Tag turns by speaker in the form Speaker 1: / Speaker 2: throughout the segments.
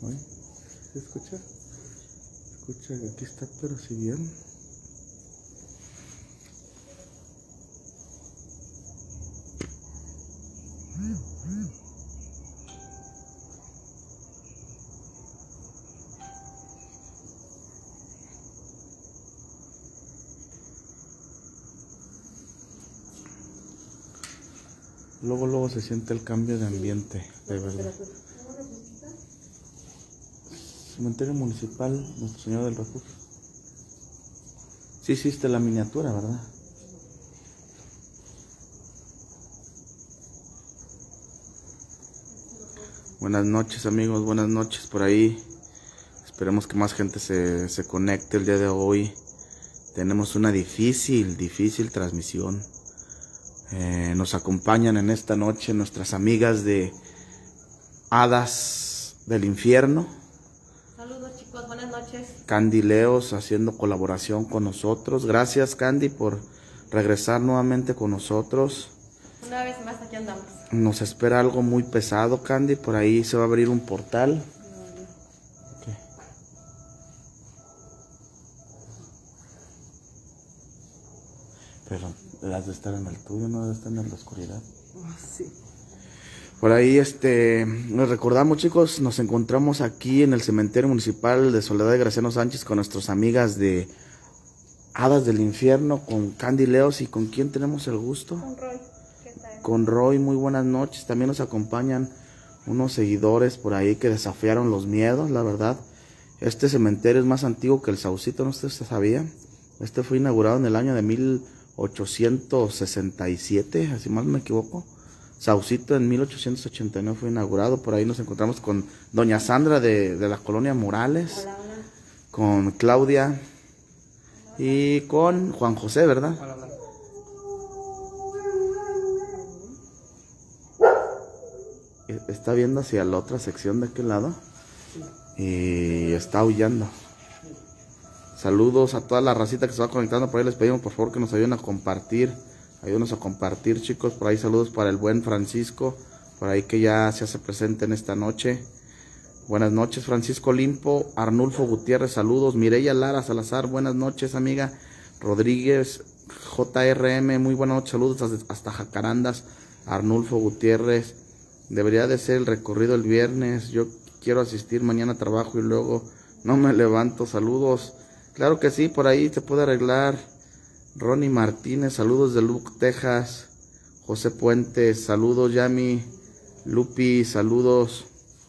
Speaker 1: ¿Oye? ¿Se escucha? Escucha que aquí está, pero si bien. Luego se siente el cambio de ambiente, de verdad. Cementerio Municipal Nuestro Señor del Refugio. Sí hiciste la miniatura, ¿verdad? Buenas noches, amigos, buenas noches por ahí. Esperemos que más gente se conecte el día de hoy. Tenemos una difícil transmisión. Nos acompañan en esta noche nuestras amigas de Hadas del Infierno.
Speaker 2: Saludos, chicos, buenas noches.
Speaker 1: Candy Leos haciendo colaboración con nosotros. Gracias, Candy, por regresar nuevamente con nosotros.
Speaker 2: Una vez más aquí andamos.
Speaker 1: Nos espera algo muy pesado, Candy. Por ahí se va a abrir un portal. Okay. Pero has de estar en el tuyo, no debe estar en la oscuridad.
Speaker 2: Sí.
Speaker 1: Por ahí nos recordamos, chicos, nos encontramos aquí en el Cementerio Municipal de Soledad de Graciano Sánchez con nuestras amigas de Hadas del Infierno, con Candy Leos. ¿Y con quién tenemos el gusto?
Speaker 2: Con Roy. ¿Qué tal?
Speaker 1: Con Roy, muy buenas noches. También nos acompañan unos seguidores por ahí que desafiaron los miedos, la verdad. Este cementerio es más antiguo que el Saucito, no sé si sabía. Este fue inaugurado en el año de 1867, así mal no me equivoco. Saucito en 1889 fue inaugurado. Por ahí nos encontramos con doña Sandra de la colonia Morales.
Speaker 2: Hola, hola.
Speaker 1: Con Claudia y con Juan José, ¿verdad?
Speaker 2: Hola, hola.
Speaker 1: Está viendo hacia la otra sección de aquel lado y está aullando. Saludos a toda la racita que se va conectando. Por ahí les pedimos por favor que nos ayuden a compartir. Ayúdenos a compartir, chicos. Por ahí saludos para el buen Francisco, por ahí que ya se hace presente en esta noche. Buenas noches, Francisco Limpo. Arnulfo Gutiérrez, saludos. Mireya Lara Salazar, buenas noches, amiga. Rodríguez JRM, muy buenas noches, saludos hasta Jacarandas. Arnulfo Gutiérrez, debería de ser el recorrido el viernes. Yo quiero asistir, mañana trabajo y luego no me levanto. Saludos. Claro que sí, por ahí se puede arreglar. Ronnie Martínez, saludos de Luke, Texas. José Puentes, saludos. Yami, Lupi, saludos.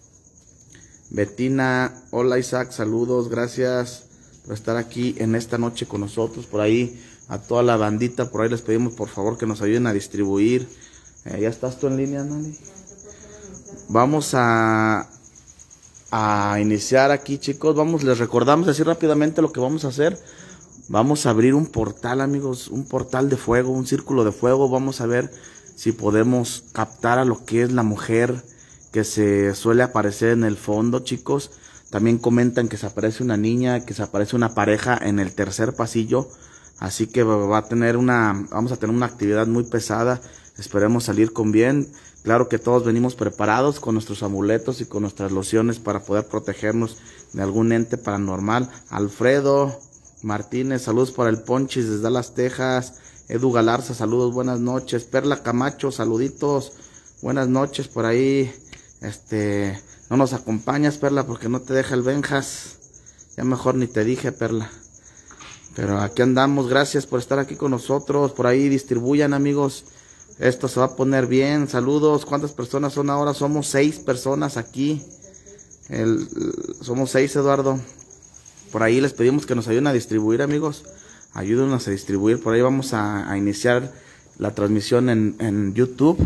Speaker 1: Betina, hola Isaac, saludos. Gracias por estar aquí en esta noche con nosotros. Por ahí a toda la bandita, por ahí les pedimos por favor que nos ayuden a distribuir. ¿Ya estás tú en línea, Nani? Vamos a iniciar aquí, chicos. Les recordamos así rápidamente lo que vamos a hacer. Vamos a abrir un portal, amigos, un portal de fuego, un círculo de fuego. Vamos a ver si podemos captar a lo que es la mujer que se suele aparecer en el fondo, chicos. También comentan que se aparece una niña, que se aparece una pareja en el tercer pasillo. Así que vamos a tener una actividad muy pesada. Esperemos salir con bien. Claro que todos venimos preparados con nuestros amuletos y con nuestras lociones para poder protegernos de algún ente paranormal. Alfredo Martínez, saludos para el Ponchis desde Dallas, Texas. Edu Galarza, saludos, buenas noches. Perla Camacho, saluditos, buenas noches por ahí. No nos acompañas, Perla, porque no te deja el Benjas. Ya mejor ni te dije, Perla. Pero aquí andamos, gracias por estar aquí con nosotros. Por ahí distribuyan, amigos. Esto se va a poner bien. Saludos. ¿Cuántas personas son ahora? Somos 6 personas aquí. Somos 6, Eduardo. Por ahí les pedimos que nos ayuden a distribuir, amigos. Ayúdenos a distribuir. Por ahí vamos a iniciar la transmisión en YouTube.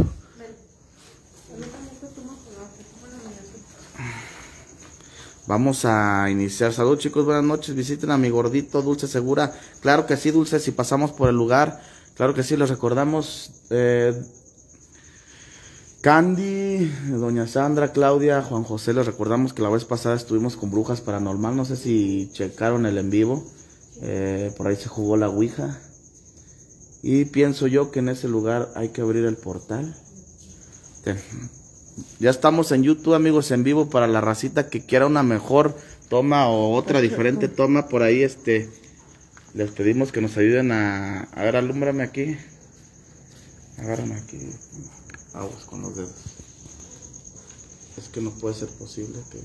Speaker 1: Vamos a iniciar. Salud, chicos, buenas noches. Visiten a mi gordito Dulce Segura. Claro que sí, Dulce, si pasamos por el lugar. Claro que sí, les recordamos. Candy, doña Sandra, Claudia, Juan José, les recordamos que la vez pasada estuvimos con Brujas Paranormal. No sé si checaron el en vivo. Por ahí se jugó la ouija. Y pienso yo que en ese lugar hay que abrir el portal. Ya estamos en YouTube, amigos, en vivo para la racita que quiera una mejor toma o otra diferente toma. Por ahí, les pedimos que nos ayuden a ver, alúmbrame aquí. Agárrame aquí. Aguas con los dedos. Es que no puede ser posible que...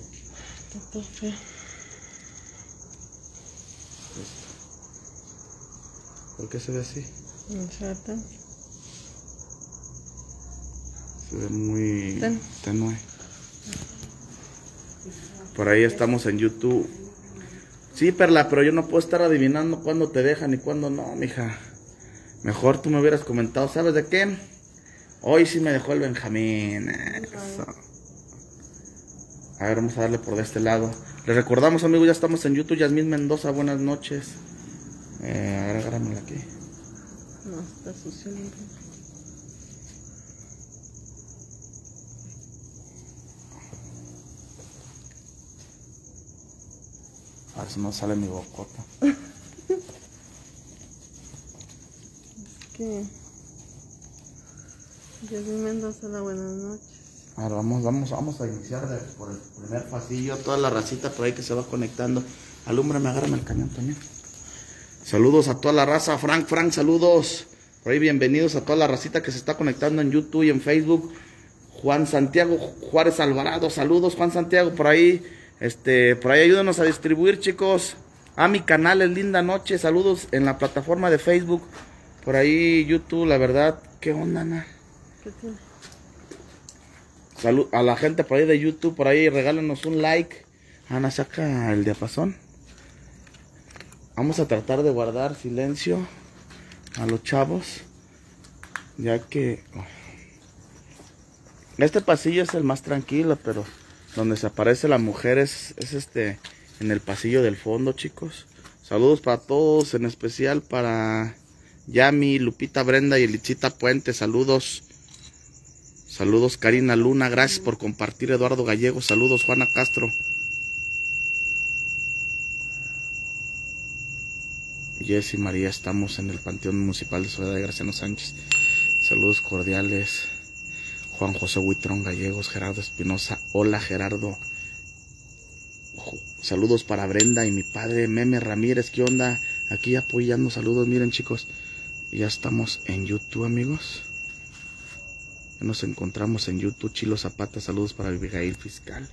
Speaker 1: ¿Por qué se ve así?
Speaker 2: Exacto.
Speaker 1: Se ve muy tenue. Por ahí estamos en YouTube. Sí, Perla, pero yo no puedo estar adivinando cuándo te dejan y cuándo no, mija. Mejor tú me hubieras comentado, ¿sabes de qué? Hoy sí me dejó el Benjamín. Eso. A ver, vamos a darle por de este lado. Les recordamos, amigos, ya estamos en YouTube. Yasmín Mendoza, buenas noches. A ver, agárramela aquí.
Speaker 2: No, está sucio.
Speaker 1: A ver si no sale mi bocota.
Speaker 2: ¿Qué? Yasmín Mendoza, buenas noches.
Speaker 1: A ver, vamos a iniciar por el primer pasillo. Toda la racita por ahí que se va conectando. Alúmbrame, agárrame el cañón también. Saludos a toda la raza. Frank, saludos. Por ahí bienvenidos a toda la racita que se está conectando en YouTube y en Facebook. Juan Santiago Juárez Alvarado, saludos Juan Santiago, por ahí ayúdenos a distribuir, chicos, a mi canal Es Linda Noche. Saludos en la plataforma de Facebook, por ahí YouTube. La verdad, ¿qué onda, Ana?
Speaker 2: ¿Qué tiene?
Speaker 1: Salud a la gente por ahí de YouTube, por ahí regálenos un like. Ana, saca el diapasón. Vamos a tratar de guardar silencio a los chavos, ya que este pasillo es el más tranquilo, pero donde se aparece la mujer es en el pasillo del fondo, chicos. Saludos para todos, en especial para Yami, Lupita, Brenda y Elichita Puente. Saludos Karina Luna, gracias por compartir. Eduardo Gallego, saludos Juana Castro. Jessy María, estamos en el Panteón Municipal de Soledad de Graciano Sánchez. Saludos cordiales. Juan José Huitrón Gallegos, Gerardo Espinosa. Hola Gerardo. Saludos para Brenda y mi padre Meme Ramírez. ¿Qué onda? Aquí apoyando. Saludos, miren, chicos. Ya estamos en YouTube, amigos. Nos encontramos en YouTube. Chilo Zapata, saludos para Abigail Fiscal.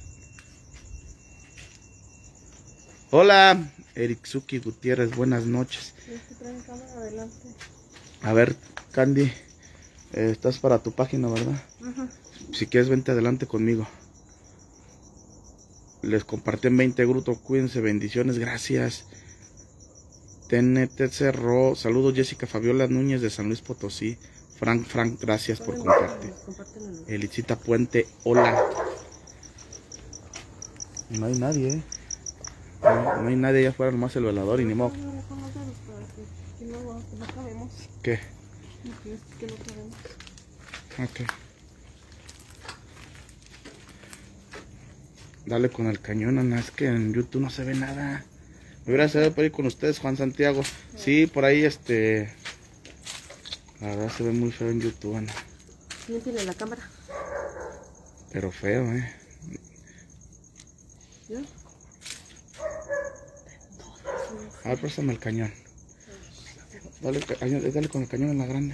Speaker 1: Hola, Eriksuki Gutiérrez, buenas noches. A ver, Candy, estás para tu página, ¿verdad? Si quieres, vente adelante conmigo. Les compartí en 20 grupos, cuídense, bendiciones, gracias. TNT Cerro, saludos Jessica Fabiola Núñez de San Luis Potosí. Frank, gracias por compartir. Elicita Puente, hola. No hay nadie, no hay nadie allá afuera, nomás el velador y ni modo. ¿Qué? Ok. Dale con el cañón, Ana, es que en YouTube no se ve nada. Me hubiera sabido por ir con ustedes, Juan Santiago. Sí, por ahí la verdad se ve muy feo en YouTube, Ana.
Speaker 2: ¿Quién tiene la cámara?
Speaker 1: Pero feo,
Speaker 2: ¿Yo?
Speaker 1: A ver, préstame el cañón. Dale con el cañón en la grande.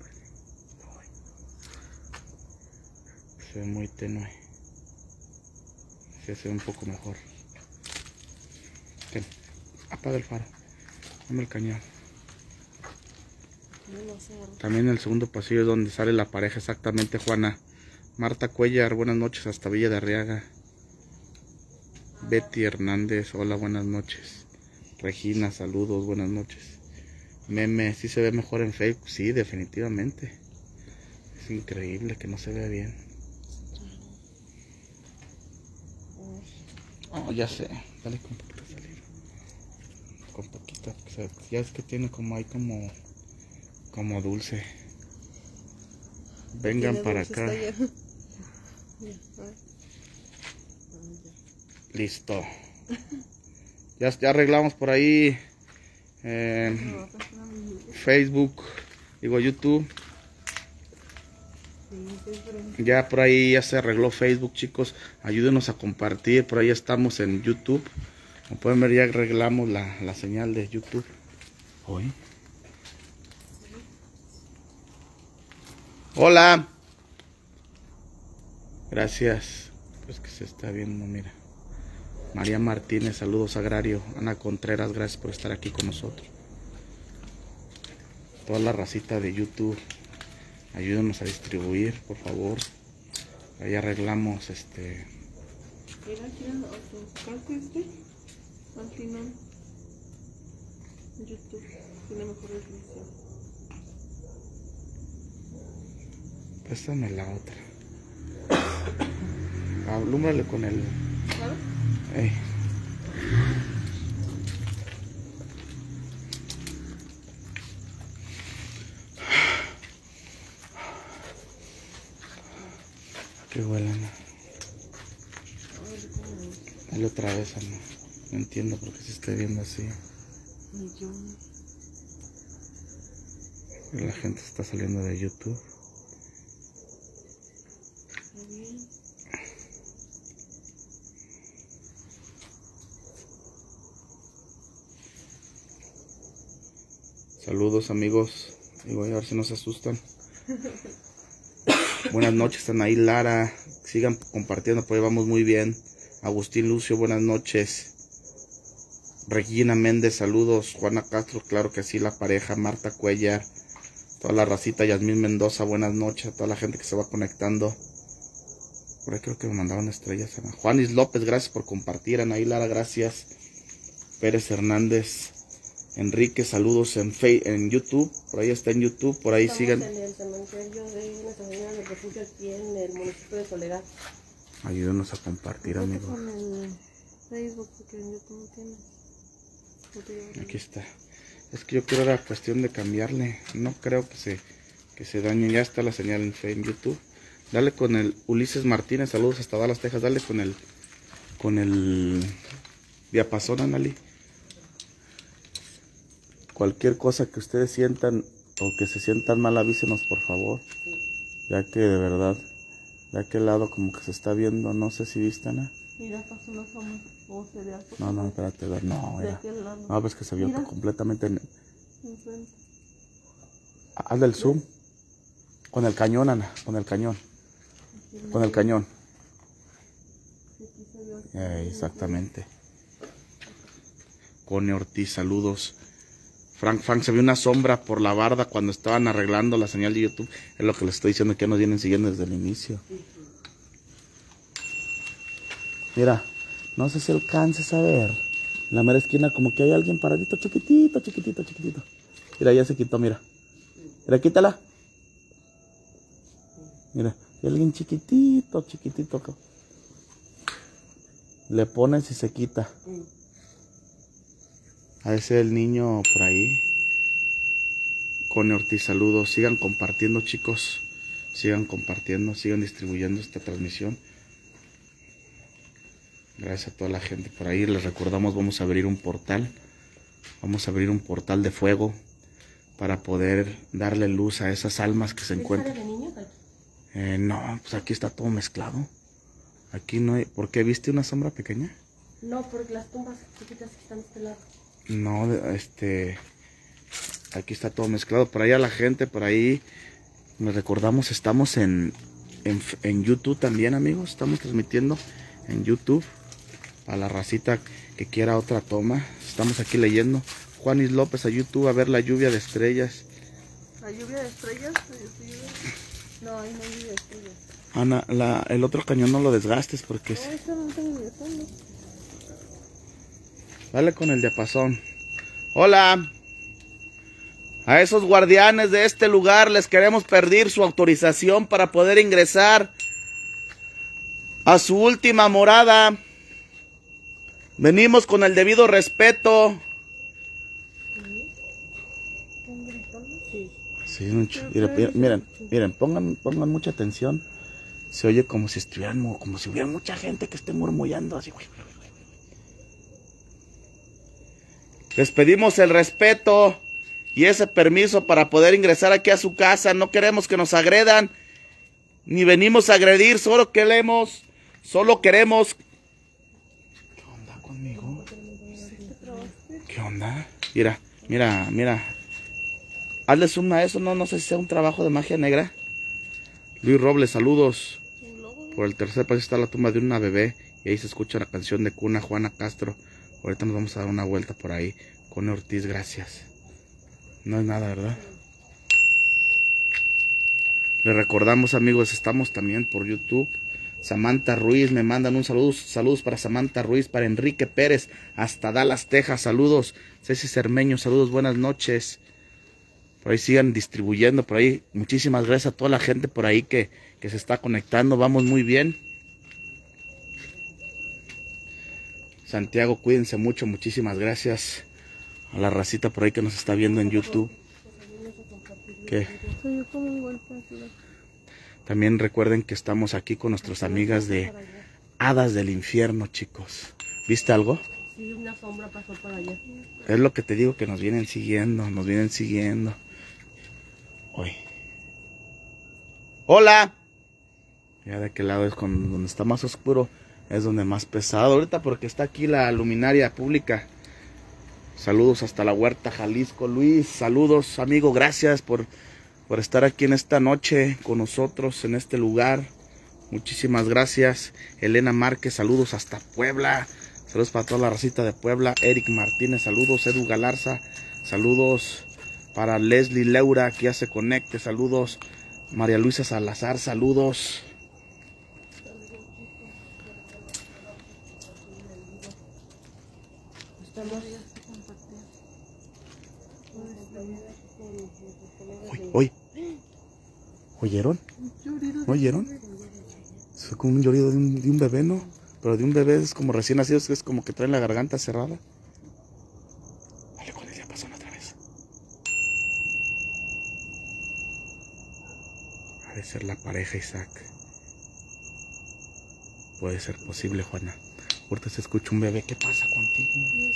Speaker 1: Se ve muy tenue. Sí, se ve un poco mejor. Ten, apaga el faro. Dame el cañón. También en el segundo pasillo es donde sale la pareja exactamente, Juana. Marta Cuellar, buenas noches hasta Villa de Arriaga. Betty Hernández, hola, buenas noches. Regina, saludos, buenas noches. Meme, ¿sí se ve mejor en Facebook? Sí, definitivamente. Es increíble que no se vea bien. Oh, ya sé. Dale con poquita saliva. Con poquita. Ya es que tiene como ahí como dulce. Vengan para acá. Listo. Ya arreglamos por ahí Facebook, digo YouTube. Ya por ahí ya se arregló Facebook, chicos. Ayúdenos a compartir. Por ahí estamos en YouTube. Como pueden ver, ya arreglamos la señal de YouTube. Hoy. Hola. Gracias. Pues que se está viendo, mira. María Martínez, saludos Agrario. Ana Contreras, gracias por estar aquí con nosotros. Toda la racita de YouTube. Ayúdenos a distribuir, por favor. Ahí arreglamos
Speaker 2: Mira, aquí en al final, YouTube tiene mejor resolución.
Speaker 1: Préstame la otra. Alúmbrale con el...
Speaker 2: ¿Claro?
Speaker 1: Ey. Qué huele, Ana. Dale otra vez, Ana. No entiendo por qué se está viendo así.
Speaker 2: Y yo.
Speaker 1: La gente está saliendo de YouTube.
Speaker 2: Está bien.
Speaker 1: Saludos, amigos. Y voy a ver si no se asustan. Buenas noches, están ahí Lara. Sigan compartiendo, por ahí vamos muy bien. Agustín Lucio, buenas noches. Regina Méndez, saludos. Juana Castro, claro que sí, la pareja. Marta Cuellar, toda la racita. Yasmín Mendoza, buenas noches. A toda la gente que se va conectando. Por ahí creo que me mandaban estrellas. Ana. Juanis López, gracias por compartir. Anaí Lara, gracias. Pérez Hernández. Enrique, saludos en YouTube. Por ahí está en YouTube, por ahí sigan.
Speaker 2: Estamos en el cementerio de Nuestra Señora del Refugio aquí en el municipio de Soledad.
Speaker 1: Ayúdenos a compartir, amigos.
Speaker 2: Con el Facebook, porque en YouTube no tiene.
Speaker 1: Aquí está. Es que yo creo que era cuestión de cambiarle. No creo que se dañe. Ya está la señal en YouTube. Dale con el Ulises Martínez. Saludos hasta Dallas, Texas. Dale con el diapasón, Anali. Cualquier cosa que ustedes sientan o que se sientan mal, avísenos, por favor. Ya que de verdad, de aquel lado como que se está viendo. No sé si viste, Ana.
Speaker 2: Mira, pasó una sombra. O se ve algo.
Speaker 1: No, espérate. No,
Speaker 2: De
Speaker 1: era.
Speaker 2: aquel lado.
Speaker 1: No, ves que se vio
Speaker 2: Mira.
Speaker 1: completamente.
Speaker 2: Enfrente.
Speaker 1: Hazle el zoom. Con el cañón, Ana. Con el cañón. Con el cañón.
Speaker 2: Aquí se vio.
Speaker 1: Exactamente. Cone Ortiz, saludos. Frank, se vio una sombra por la barda cuando estaban arreglando la señal de YouTube. Es lo que les estoy diciendo, que ya nos vienen siguiendo desde el inicio. Mira, no sé si alcances a ver. En la mera esquina como que hay alguien paradito, chiquitito. Mira, ya se quitó, mira. Mira, quítala. Mira, hay alguien chiquitito. Le pones y se quita. A ese el niño por ahí. Cone Ortiz, saludos. Sigan compartiendo, chicos. Sigan compartiendo, sigan distribuyendo esta transmisión. Gracias a toda la gente por ahí. Les recordamos, vamos a abrir un portal. Vamos a abrir un portal de fuego para poder darle luz a esas almas que se encuentran.
Speaker 2: ¿De niños?
Speaker 1: No, pues aquí está todo mezclado. Aquí no hay... ¿Por qué viste una sombra pequeña?
Speaker 2: No, porque las tumbas chiquitas que están de este lado.
Speaker 1: No, aquí está todo mezclado. Por allá la gente, por ahí, les recordamos, estamos en YouTube también, amigos. Estamos transmitiendo en YouTube a la racita que quiera otra toma. Estamos aquí leyendo. Juanis López a YouTube a ver la lluvia de estrellas.
Speaker 2: ¿La lluvia de estrellas? No, ahí no hay lluvia de estrellas.
Speaker 1: Ana, el otro cañón no lo desgastes porque...
Speaker 2: No, eso no tengo ni de fondo.
Speaker 1: Dale con el diapasón. Hola. A esos guardianes de este lugar les queremos pedir su autorización para poder ingresar a su última morada. Venimos con el debido respeto. Sí, miren, pongan mucha atención. Se oye como si estuvieran, como si hubiera mucha gente que esté murmullando así. Les pedimos el respeto y ese permiso para poder ingresar aquí a su casa. No queremos que nos agredan Ni venimos a agredir, solo queremos. ¿Qué onda conmigo? ¿Qué onda? Mira. Hazle zoom a eso, no sé si sea un trabajo de magia negra. Luis Robles, saludos. Por el tercer país está la tumba de una bebé. Y ahí se escucha la canción de cuna, Juana Castro. Ahorita nos vamos a dar una vuelta por ahí. Con Ortiz, gracias. No es nada, ¿verdad? Les recordamos, amigos, estamos también por YouTube. Samantha Ruiz, me mandan un saludo. Saludos para Samantha Ruiz, para Enrique Pérez, hasta Dallas, Texas. Saludos. Ceci Cermeño, saludos, buenas noches. Por ahí sigan distribuyendo, por ahí. Muchísimas gracias a toda la gente por ahí que se está conectando. Vamos muy bien. Santiago, cuídense mucho, muchísimas gracias a la racita por ahí que nos está viendo en YouTube. ¿Qué? También recuerden que estamos aquí con nuestras amigas de Hadas del Infierno, chicos. ¿Viste algo?
Speaker 2: Sí, una sombra pasó por allá.
Speaker 1: Es lo que te digo, que nos vienen siguiendo, Hoy. ¡Hola! Ya de aquel lado es donde está más oscuro, es donde más pesado. Ahorita porque está aquí la luminaria pública. Saludos hasta la Huerta, Jalisco. Luis, saludos, amigo. Gracias por estar aquí en esta noche con nosotros, en este lugar. Muchísimas gracias. Elena Márquez, saludos hasta Puebla. Saludos para toda la racita de Puebla. Eric Martínez, saludos. Edu Galarza, saludos. Para Leslie Leura, que ya se conecte, saludos. María Luisa Salazar, saludos. Uy. ¿Oyeron? ¿No oyeron? Es como un llorido de un bebé, ¿no? Pero de un bebé es como recién nacido, es como que trae la garganta cerrada. Vale, con ella pasó otra vez. Ha de ser la pareja, Isaac. Puede ser posible, Juana. Ahorita se escucha un bebé. ¿Qué pasa contigo?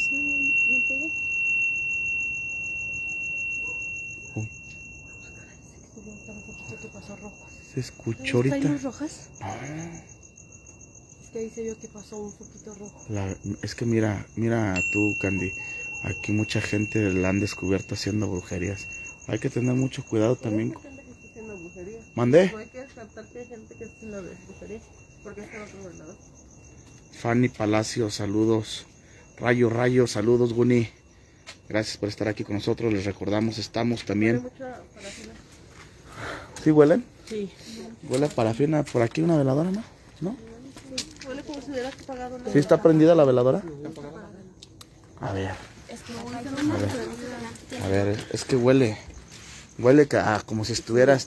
Speaker 1: ¿Se escuchó ahorita?
Speaker 2: ¿Hay luz rojas?
Speaker 1: No.
Speaker 2: Es que ahí se vio que pasó un poquito rojo.
Speaker 1: Es que mira tú, Candy. Aquí mucha gente la han descubierto haciendo brujerías. Hay que tener mucho cuidado también.
Speaker 2: Hay gente que está haciendo brujería.
Speaker 1: ¿Mandé?
Speaker 2: No hay que descartar que hay gente que está haciendo brujería. Porque está en otro ordenador.
Speaker 1: Fanny Palacio, saludos. Rayo, saludos, Guni. Gracias por estar aquí con nosotros. Les recordamos, estamos también.
Speaker 2: Hay mucha parafina.
Speaker 1: ¿Sí huelen?
Speaker 2: Sí.
Speaker 1: Huele a parafina. Por aquí una veladora, ¿no? ¿No?
Speaker 2: Huele como si hubieras apagado la...
Speaker 1: ¿Sí está prendida la veladora? A ver. A ver, es que huele como si estuviera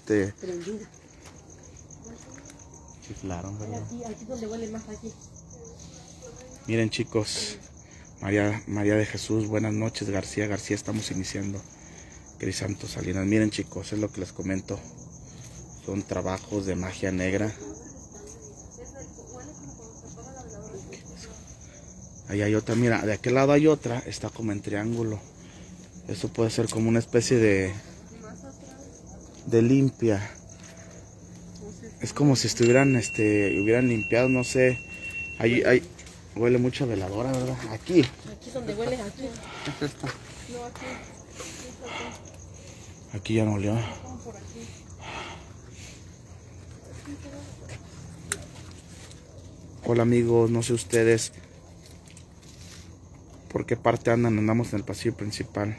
Speaker 1: chiflaron, ¿verdad?
Speaker 2: Aquí donde huele más aquí.
Speaker 1: Miren, chicos, María de Jesús, buenas noches. García, estamos iniciando. Crisanto Salinas, miren, chicos, es lo que les comento. Son trabajos de magia negra. Ahí hay otra, mira, de aquel lado hay otra, está como en triángulo. Eso puede ser como una especie de limpia. Es como si estuvieran, hubieran limpiado, no sé. Ahí huele mucho a veladora, ¿verdad? Aquí.
Speaker 2: Aquí donde huele, aquí. No, aquí.
Speaker 1: Aquí ya no olió. Hola, amigos, no sé ustedes por qué parte andamos en el pasillo principal.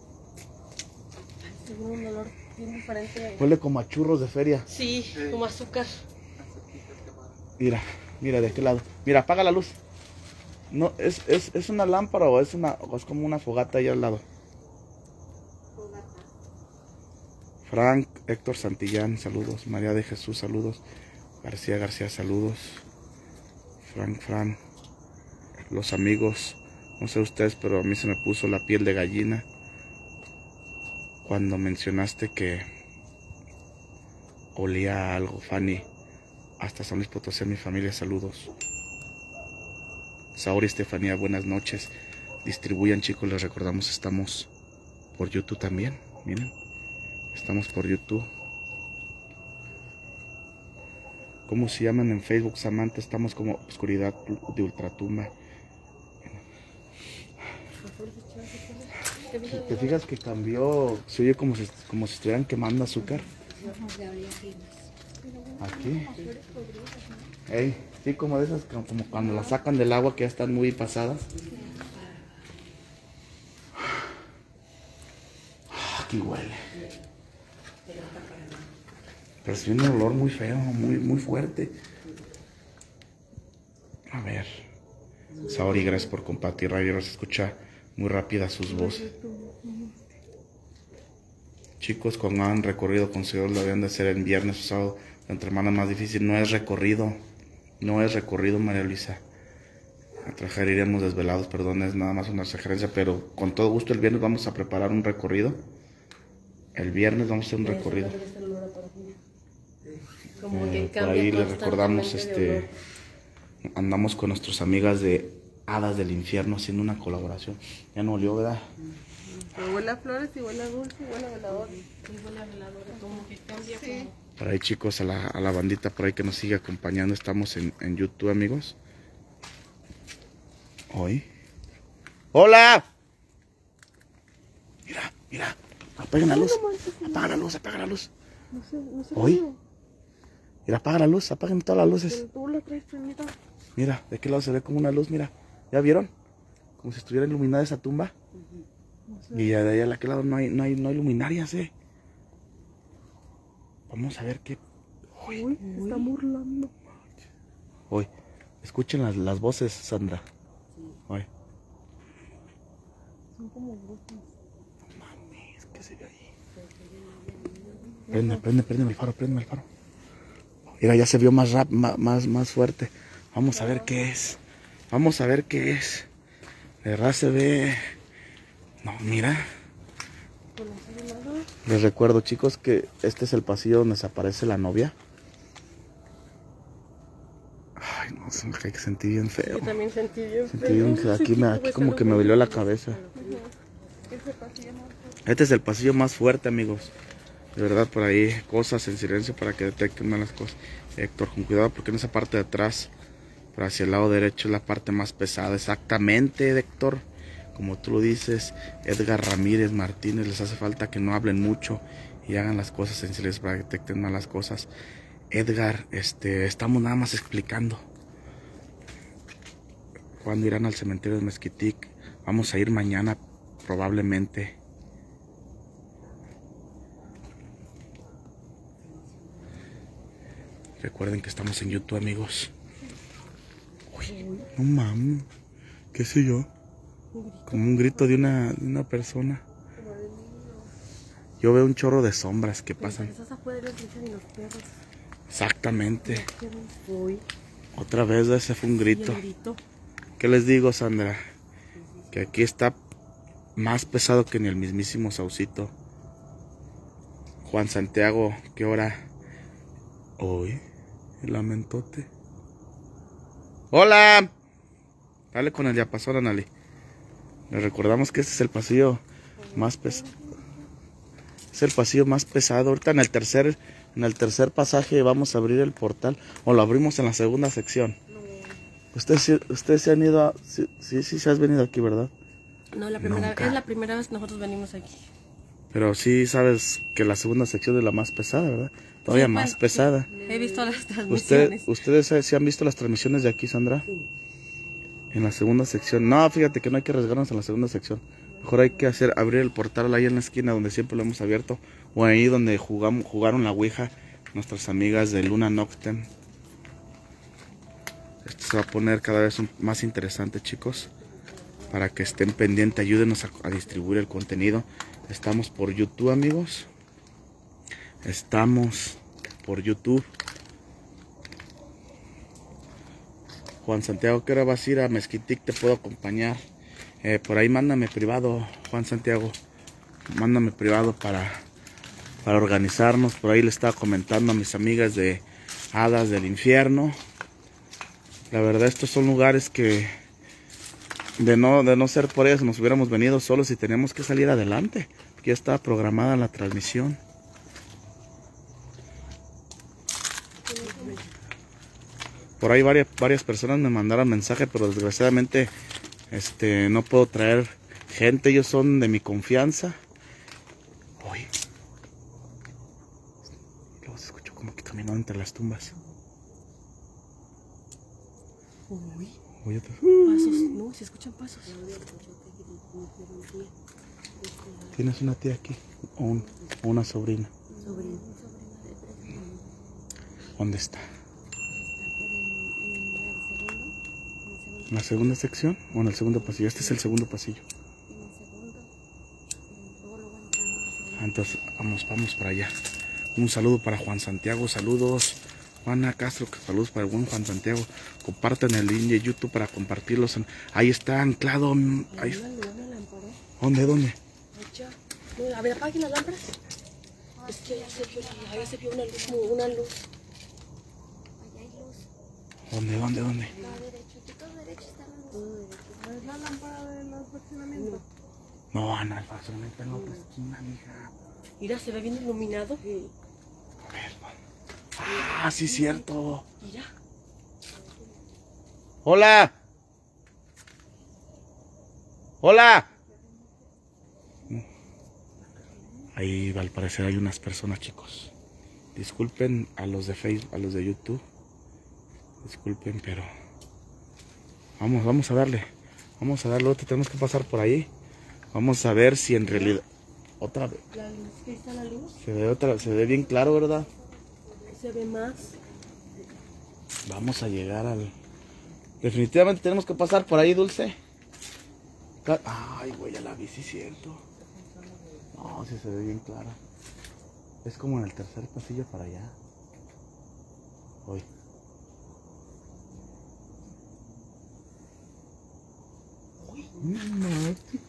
Speaker 2: Según un olor bien diferente.
Speaker 1: Huele como a churros de feria.
Speaker 2: Sí, como azúcar.
Speaker 1: Mira, de aquel lado. Mira, apaga la luz. No, ¿es una lámpara o es como una fogata ahí al lado? Frank, Héctor Santillán, saludos. María de Jesús, saludos. García, saludos. Frank. Los amigos, no sé ustedes, pero a mí se me puso la piel de gallina cuando mencionaste que olía a algo. Fanny, hasta San Luis Potosí, mi familia, saludos. Saori, Estefanía, buenas noches. Distribuyan, chicos, les recordamos, estamos por YouTube también. Miren, estamos por YouTube. ¿Cómo se llaman en Facebook, Samantha? Estamos como Oscuridad de Ultratumba. ¿Te fijas que cambió? Se oye como si estuvieran quemando azúcar. Aquí. Ey, sí, como de esas, como cuando las sacan del agua que ya están muy pasadas. Aquí huele. Pero sí un olor muy feo, muy fuerte. A ver. Saori, gracias por compartir. Radio se escucha muy rápida sus voces. Chicos, cuando han recorrido con Señor, lo deben de hacer en viernes o sábado. Entre semana más difícil. No es recorrido. No es recorrido, María Luisa. A trabajar iremos desvelados, perdón, es nada más una sugerencia, pero con todo gusto el viernes vamos a preparar un recorrido. El viernes vamos a hacer un recorrido. Por ahí les recordamos, andamos con nuestras amigas de Hadas del Infierno haciendo una colaboración. Ya no olió, ¿verdad?
Speaker 2: Huele a flores y huele a dulce y huele a velador. Como que cambia. Sí.
Speaker 1: Por ahí, chicos, a la bandita por ahí que nos sigue acompañando. Estamos en YouTube, amigos. Hoy. ¡Hola! Mira. Apaguen la luz. Apaga la luz.
Speaker 2: No sé.
Speaker 1: Hoy. Mira, apaga la luz. Apaguen todas las luces.
Speaker 2: Pero tú la traes prendida.
Speaker 1: Mira, de qué lado se ve como una luz, mira. ¿Ya vieron? Como si estuviera iluminada esa tumba.
Speaker 2: No sé.
Speaker 1: Y de ahí a aquel lado no hay luminarias, Vamos a ver qué.
Speaker 2: Uy, se está burlando.
Speaker 1: Hoy. Escuchen las voces, Sandra. Hoy.
Speaker 2: Son como brujas.
Speaker 1: No mames, ¿qué se ve ahí? Prende el faro. Mira, ya se vio más fuerte. Vamos a ver qué es. De verdad se ve. No, mira. Les recuerdo, chicos, que este es el pasillo donde se aparece la novia. Ay, no, que sentí bien feo.
Speaker 2: Yo también sentí bien feo.
Speaker 1: Aquí como que me dolió la cabeza. Este es el pasillo más fuerte, amigos. De verdad, por ahí cosas en silencio para que detecten malas cosas. Héctor, con cuidado porque en esa parte de atrás, por hacia el lado derecho, es la parte más pesada. Exactamente, Héctor. Como tú lo dices, Edgar Ramírez Martínez, les hace falta que no hablen mucho y hagan las cosas en silencio para que detecten malas cosas. Edgar, estamos nada más explicando. ¿Cuándo irán al cementerio de Mezquitic? Vamos a ir mañana, probablemente. Recuerden que estamos en YouTube, amigos. Uy, no mames. ¿Qué sé yo? Como un grito de una persona. Yo veo un chorro de sombras que pasan. Exactamente. Otra vez ese fue un grito. ¿Qué les digo, Sandra? Que aquí está más pesado que ni el mismísimo Saucito. Juan Santiago, ¿qué hora? Hoy, el lamentote. ¡Hola! Dale con el diapasón, Anali. Les recordamos que este es el pasillo más pesado. Es el pasillo más pesado. Ahorita en el tercer pasaje vamos a abrir el portal. O lo abrimos en la segunda sección. Ustedes se han ido a... Sí, se has venido aquí, ¿verdad?
Speaker 2: No, es la primera vez que nosotros venimos aquí.
Speaker 1: Pero sí sabes que la segunda sección es la más pesada, ¿verdad? Todavía sí, más pesada.
Speaker 2: He visto las transmisiones.
Speaker 1: ¿Ustedes sí han visto las transmisiones de aquí, Sandra? En la segunda sección. No, fíjate que no hay que arriesgarnos en la segunda sección. Mejor hay que abrir el portal ahí en la esquina donde siempre lo hemos abierto. O ahí donde jugaron la Ouija nuestras amigas de Luna Noctem. Esto se va a poner cada vez más interesante, chicos. Para que estén pendientes, ayúdenos a distribuir el contenido. Estamos por YouTube, amigos. Estamos por YouTube. Juan Santiago, ¿qué hora vas a ir a Mezquitic? Te puedo acompañar. Por ahí mándame privado, Juan Santiago. Mándame privado para organizarnos. Por ahí le estaba comentando a mis amigas de Hadas del Infierno. La verdad, estos son lugares que de no ser por ellos nos hubiéramos venido solos y tenemos que salir adelante. Porque ya estaba programada la transmisión. Por ahí varias personas me mandaron mensaje, pero desgraciadamente no puedo traer gente. Ellos son de mi confianza. Uy. Luego se escuchó como que caminó entre las tumbas.
Speaker 2: Uy.
Speaker 1: Oye,
Speaker 2: Pasos, no, se escuchan pasos.
Speaker 1: ¿tienes una tía aquí? O una sobrina. ¿Dónde está? ¿En la segunda sección o en el segundo pasillo? Este es el segundo pasillo. Entonces vamos para allá. Un saludo para Juan Santiago, saludos. Juana Castro, saludos para el buen Juan Santiago. Compartan el link de YouTube para compartirlos. Ahí está anclado. Ahí. ¿Dónde?
Speaker 2: A ver, apaguen las lámparas. Es que ahí se vio una luz.
Speaker 1: ¿Dónde?
Speaker 2: La lámpara del fraccionamiento.
Speaker 1: No, Ana, el fraccionamiento en la otra esquina, mija.
Speaker 2: Mira, se ve bien iluminado.
Speaker 1: A ver, ah, sí, cierto.
Speaker 2: Mira.
Speaker 1: ¡Hola! Ahí al parecer hay unas personas, chicos. Disculpen a los de Facebook, a los de YouTube. Disculpen, pero vamos a darle. Vamos a darle otro. Tenemos que pasar por ahí. Vamos a ver si en realidad otra vez.
Speaker 2: La luz, ¿qué está la luz?
Speaker 1: Se ve bien claro, ¿verdad?
Speaker 2: Se ve más.
Speaker 1: Vamos a llegar al... Definitivamente tenemos que pasar por ahí, Dulce. Ay, güey, ya la vi, sí, cierto. No, sí se ve bien clara. Es como en el tercer pasillo para allá. Hoy. No marches.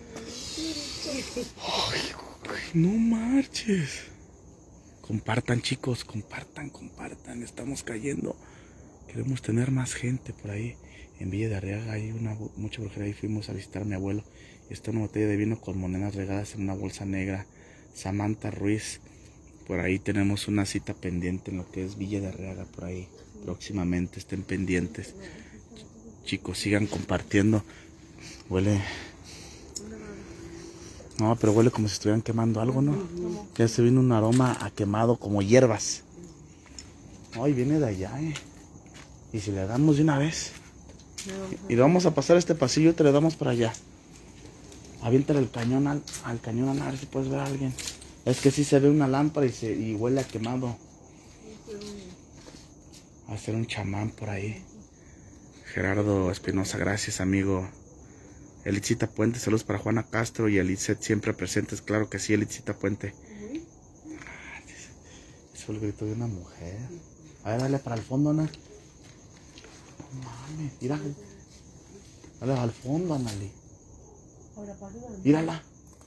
Speaker 1: Ay, no marches. Compartan, chicos, compartan. Estamos cayendo. Queremos tener más gente por ahí. En Villa de Arriaga hay mucha brujería. Ahí fuimos a visitar a mi abuelo. Y está una botella de vino con monedas regadas en una bolsa negra. Samantha Ruiz. Por ahí tenemos una cita pendiente en lo que es Villa de Arriaga. Por ahí próximamente estén pendientes. Chicos, sigan compartiendo. Huele... No, pero huele como si estuvieran quemando algo, ¿no? Ya se viene un aroma a quemado, como hierbas. Ay, viene de allá, Y si le damos de una vez. Y le vamos a pasar este pasillo y te le damos para allá. Aviéntale el cañón al cañón, a ver si puedes ver a alguien. Es que sí se ve una lámpara y huele a quemado. Va a ser un chamán por ahí. Gerardo Espinosa, gracias, amigo. Elitzita Puente, saludos para Juana Castro y Elitzet siempre presentes. Claro que sí, Elitzita Puente. Eso fue el grito de una mujer. A ver, dale para el fondo, Ana. No mames, mira. Dale al fondo, Anali. Mírala.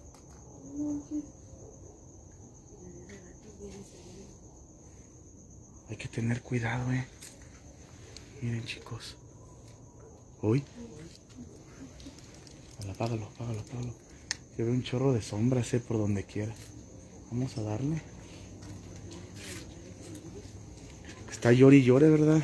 Speaker 1: Hay que tener cuidado, Miren, chicos. Uy. Apágalo. Se ve un chorro de sombras, por donde quiera. Vamos a darle. Está llore y llore, ¿verdad?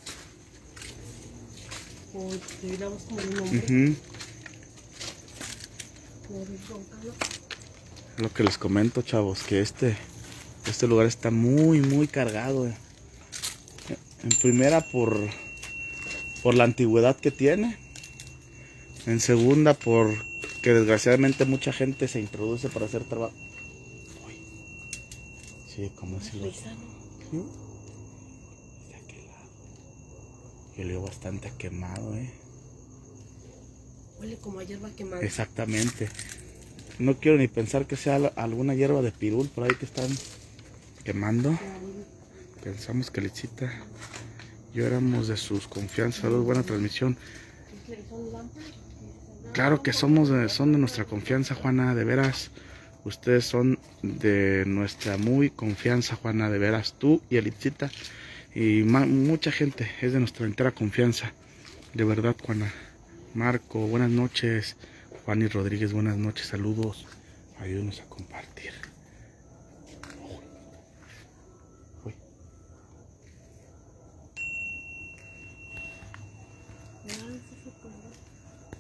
Speaker 1: Lo que les comento, chavos, que este lugar está muy cargado. En primera por la antigüedad que tiene. En segunda porque desgraciadamente mucha gente se introduce para hacer trabajo. Sí, como si lo... ¿Sí? De aquel lado. Y olió bastante quemado,
Speaker 2: Huele como a hierba quemada.
Speaker 1: Exactamente. No quiero ni pensar que sea alguna hierba de pirul por ahí que están quemando. Pensamos que Lichita y yo éramos de sus confianzas. Saludos, buena transmisión. Claro que son de nuestra confianza, Juana, de veras. Ustedes son de nuestra muy confianza, Juana, de veras. Tú y Elitzita y mucha gente es de nuestra entera confianza. De verdad, Juana. Marco, buenas noches. Juan y Rodríguez, buenas noches, saludos. Ayúdenos a compartir.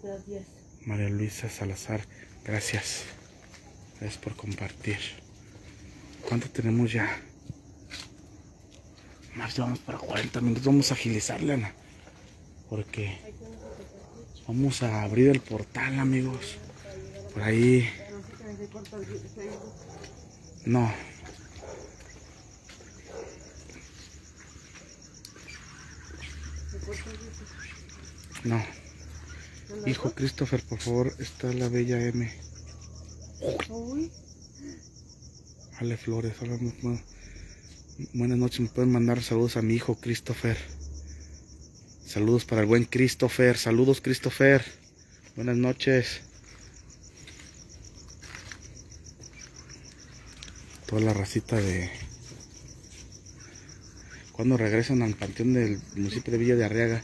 Speaker 2: Gracias.
Speaker 1: María Luisa Salazar, gracias. Gracias por compartir. ¿Cuánto tenemos ya? Más llevamos para 40 minutos. Vamos a agilizarle, Ana. Porque vamos a abrir el portal, amigos. Por ahí. No. No. Hijo Christopher, por favor, está la bella M. Ale Flores, hola, buenas noches, me pueden mandar saludos a mi hijo Christopher. Saludos para el buen Christopher, saludos Christopher. Buenas noches. Toda la racita de... ¿Cuándo regresan al panteón del municipio de Villa de Arriaga?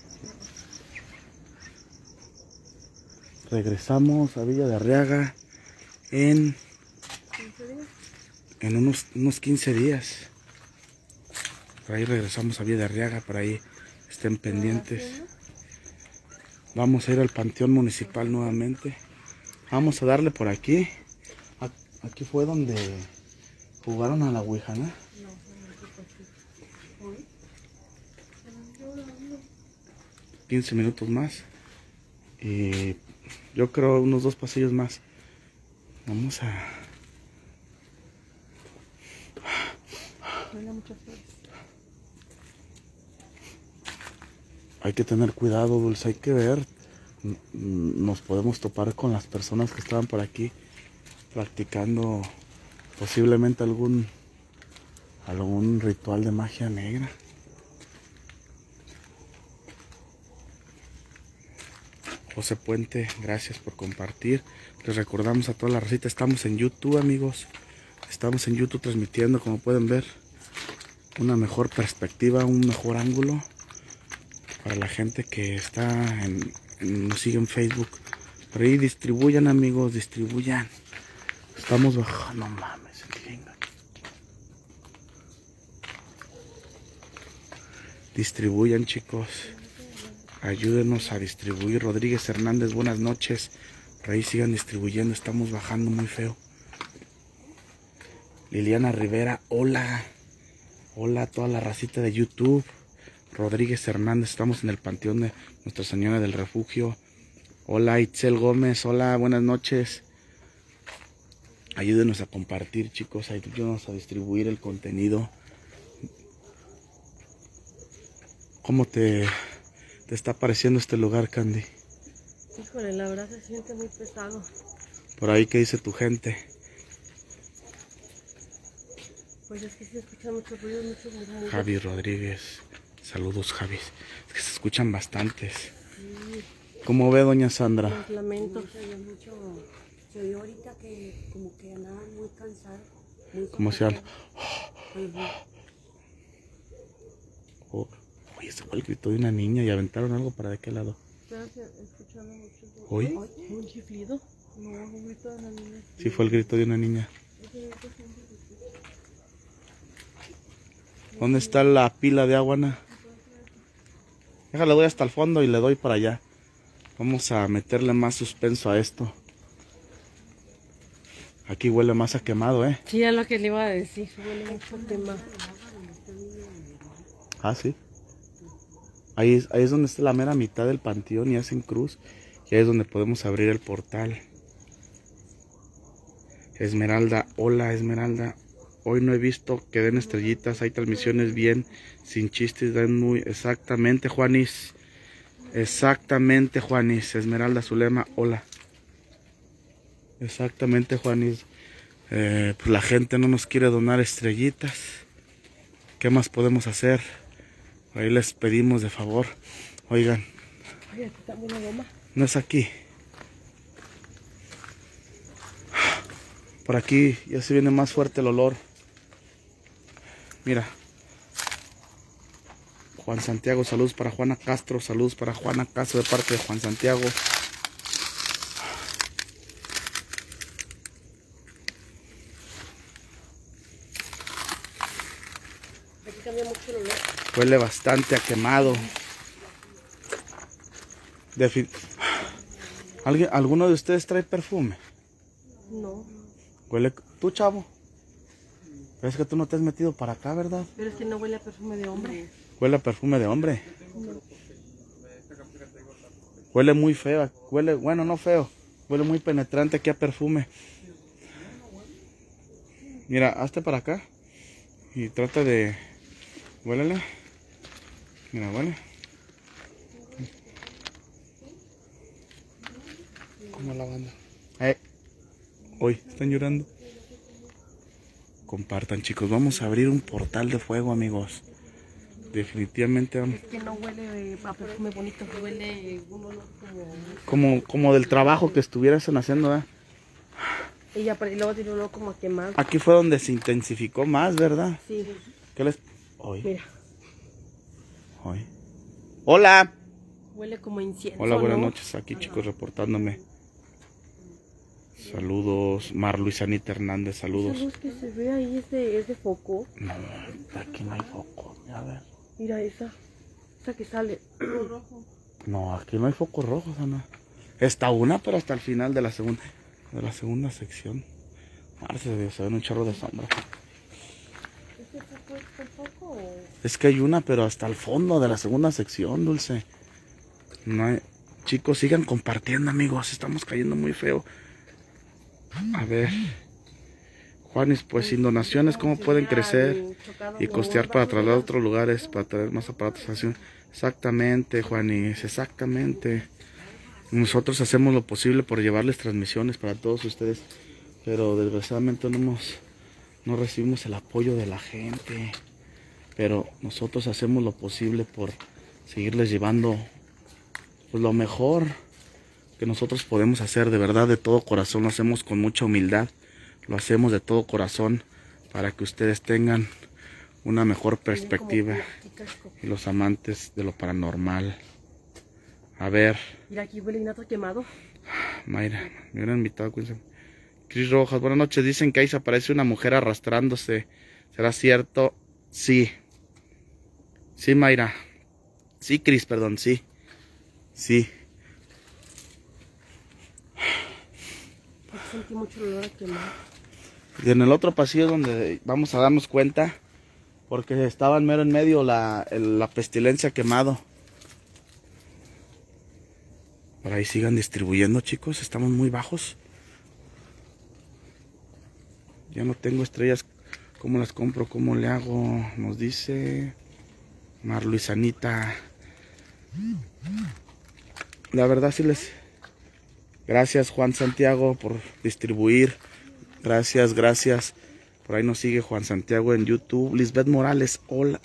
Speaker 1: Regresamos a Villa de Arriaga en unos 15 días. Por ahí regresamos a Villa de Arriaga, por ahí estén pendientes. Vamos a ir al panteón municipal nuevamente. Vamos a darle por aquí. Aquí fue donde jugaron a la ouija, ¿no? 15 minutos más. Y yo creo unos 2 pasillos más. Vamos a... Hay que tener cuidado, Dulce, hay que ver. Nos podemos topar con las personas que estaban por aquí practicando posiblemente algún ritual de magia negra. José Puente, gracias por compartir. Les recordamos a toda la racita, estamos en YouTube, amigos. Estamos en YouTube transmitiendo, como pueden ver, una mejor perspectiva, un mejor ángulo para la gente que está nos sigue en Facebook. Por ahí distribuyan, amigos, distribuyan. Estamos bajando, no mames, distribuyan, chicos. Ayúdenos a distribuir. Rodríguez Hernández, buenas noches. Por ahí sigan distribuyendo, estamos bajando muy feo. Liliana Rivera, hola. Hola a toda la racita de YouTube. Rodríguez Hernández, estamos en el panteón de Nuestra Señora del Refugio. Hola Itzel Gómez, hola, buenas noches. Ayúdenos a compartir, chicos, ayúdenos a distribuir el contenido. ¿Cómo te está pareciendo este lugar, Candy?
Speaker 2: Híjole, la verdad se siente muy pesado.
Speaker 1: Por ahí, ¿qué dice tu gente?
Speaker 2: Pues es que se escuchan muchos ruidos, muchos murmullos.
Speaker 1: Javi Rodríguez, saludos, Javi. Es que se escuchan bastantes.
Speaker 2: Sí.
Speaker 1: ¿Cómo ve, doña Sandra?
Speaker 2: Los lamentos.
Speaker 3: Se oyó ahorita que como que andaban muy cansados.
Speaker 1: ¿Cómo se habla? Oh, oye, ese fue el grito de una niña y aventaron algo para de qué lado.
Speaker 2: ¿Escucharon muchos?
Speaker 1: ¿Hoy?
Speaker 2: ¿Un chiflido? No, un grito de una niña.
Speaker 1: Sí, fue el grito de una niña. ¿Dónde está la pila de agua, Ana? Déjale, doy hasta el fondo y le doy para allá. Vamos a meterle más suspenso a esto. Aquí huele más a quemado, ¿eh?
Speaker 2: Sí, es lo que le iba a decir. Huele mucho quemado.
Speaker 1: Ah, sí. Ahí es donde está la mera mitad del panteón y hacen cruz. Y ahí es donde podemos abrir el portal. Esmeralda, hola Esmeralda. Hoy no he visto que den estrellitas. Hay transmisiones bien, sin chistes, dan muy... Exactamente, Juanis. Exactamente, Juanis. Esmeralda Zulema, hola. Exactamente, Juanis. Pues la gente no nos quiere donar estrellitas. ¿Qué más podemos hacer? Ahí les pedimos de favor. Oigan.
Speaker 2: Oye, aquí está una goma.
Speaker 1: No es aquí. Por aquí ya se viene más fuerte el olor. Mira. Juan Santiago, saludos para Juana Castro. Saludos para Juana Castro de parte de Juan Santiago.
Speaker 2: Aquí cambia mucho el olor.
Speaker 1: Huele bastante a quemado. ¿Alguno de ustedes trae perfume?
Speaker 2: No.
Speaker 1: Huele... ¿Tú, chavo? Pero es que tú no te has metido para acá, ¿verdad?
Speaker 2: Pero es que no huele a perfume de hombre.
Speaker 1: Huele a perfume de hombre.
Speaker 2: No.
Speaker 1: Huele muy feo. Huele, bueno, no feo. Huele muy penetrante aquí a perfume. Mira, hazte para acá. Y trata de... Huélele. Mira, huele. Como la banda. Hoy están llorando. Compartan, chicos. Vamos a abrir un portal de fuego, amigos. Definitivamente vamos.
Speaker 2: Es que no huele a perfume bonito, huele un olor
Speaker 1: como del trabajo que estuviesen haciendo, ¿eh?
Speaker 2: Y luego tiene un olor como a quemado.
Speaker 1: Aquí fue donde se intensificó más, ¿verdad?
Speaker 2: Sí.
Speaker 1: ¿Qué les...? Hoy.
Speaker 2: Mira.
Speaker 1: Hoy. Hola.
Speaker 2: Huele como incienso.
Speaker 1: Hola, buenas
Speaker 2: ¿no?
Speaker 1: noches. Aquí, chicos, reportándome. Saludos. Luisanita Hernández, saludos.
Speaker 2: Esa luz que se ve ahí es de foco.
Speaker 1: No, aquí no hay foco. A ver.
Speaker 2: Mira esa que sale. Rojo.
Speaker 1: No, aquí no hay focos rojos, Ana. Está una, pero hasta el final de la segunda sección. Ahora se ve un chorro de sombra.
Speaker 2: ¿Este foco es con foco o...?
Speaker 1: Es que hay una, pero hasta el fondo de la segunda sección, Dulce. No hay... Chicos, sigan compartiendo, amigos. Estamos cayendo muy feo. A ver. Juanis, pues sin donaciones, ¿cómo pueden crecer y costear para trasladar a otros lugares, para traer más aparatos así? Exactamente, Juanis, exactamente. Nosotros hacemos lo posible por llevarles transmisiones para todos ustedes, pero desgraciadamente no recibimos el apoyo de la gente. Pero nosotros hacemos lo posible por seguirles llevando pues, lo mejor que nosotros podemos hacer, de verdad, de todo corazón. Lo hacemos con mucha humildad. Lo hacemos de todo corazón para que ustedes tengan una mejor perspectiva y los amantes de lo paranormal. A ver.
Speaker 2: Mira, aquí huele inato quemado.
Speaker 1: Mayra, me hubieran invitado. Cris Rojas, buenas noches. Dicen que ahí se aparece una mujer arrastrándose. ¿Será cierto? Sí. Sí, Mayra. Sí, Cris, perdón, sí. Sí.
Speaker 2: Sentí mucho olor a quemado.
Speaker 1: Y en el otro pasillo donde vamos a darnos cuenta, porque estaba mero en medio la pestilencia quemado. Por ahí sigan distribuyendo, chicos, estamos muy bajos. Ya no tengo estrellas, ¿cómo las compro? ¿Cómo le hago? Nos dice Luisanita. La verdad sí les... Gracias, Juan Santiago, por distribuir. Gracias, gracias. Por ahí nos sigue Juan Santiago en YouTube. Lisbeth Morales, hola.